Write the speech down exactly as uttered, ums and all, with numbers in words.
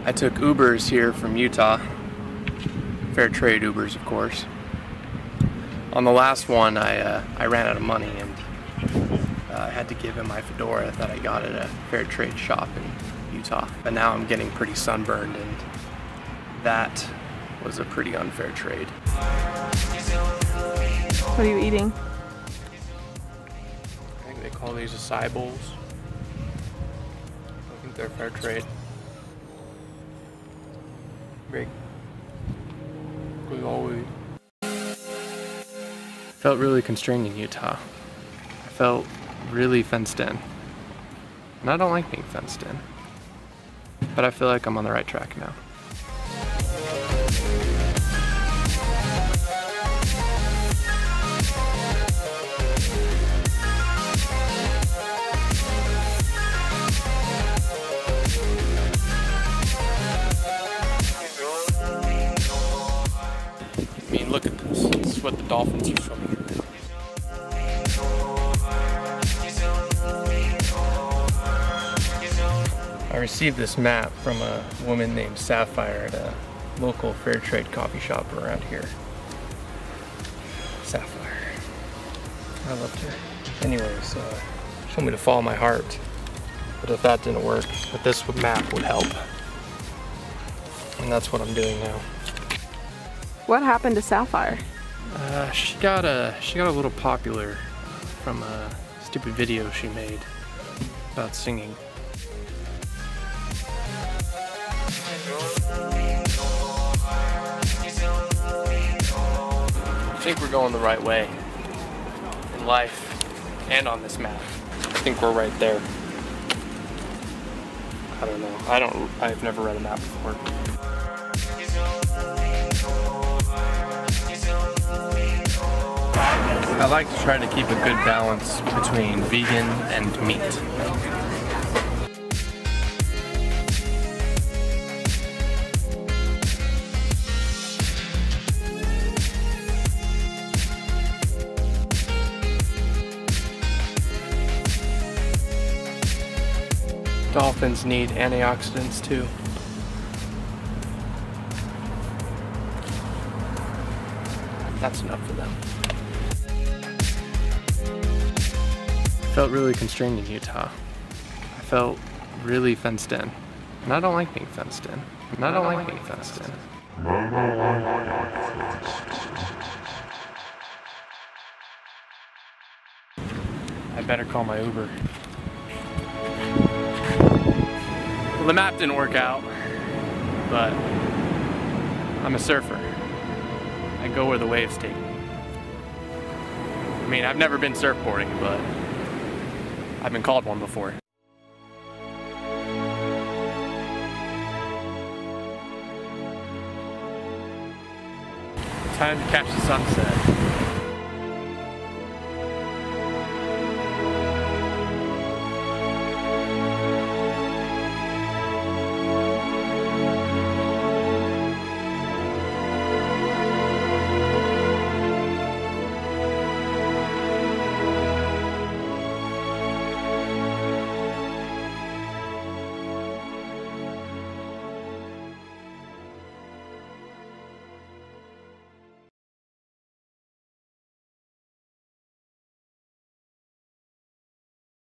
I took Ubers here from Utah. Fair trade Ubers, of course. On the last one, I, uh, I ran out of money and uh, I had to give him my fedora that I got at a fair trade shop in Utah. But now I'm getting pretty sunburned, and that was a pretty unfair trade. What are you eating? I think they call these acai bowls. I think they're fair trade. Very good always. Felt really constrained in Utah. I felt really fenced in. And I don't like being fenced in. But I feel like I'm on the right track now. I mean, look at this. This is what the dolphins are swimming in now. I received this map from a woman named Sapphire at a local fair trade coffee shop around here. Sapphire. I loved her. Anyways, uh, she told me to follow my heart. But if that didn't work, that this map would help. And that's what I'm doing now. What happened to Sapphire? Uh, she got a she got a little popular from a stupid video she made about singing. I think we're going the right way in life and on this map. I think we're right there. I don't know. I don't. I've never read a map before. I like to try to keep a good balance between vegan and meat. Dolphins need antioxidants too. That's enough for them. I felt really constrained in Utah. I felt really fenced in. And I don't like being fenced in. And I don't like being fenced in. I better call my Uber. Well, the map didn't work out, but I'm a surfer. I go where the waves take me. I mean, I've never been surfboarding, but I've been called one before. Time to catch the sunset.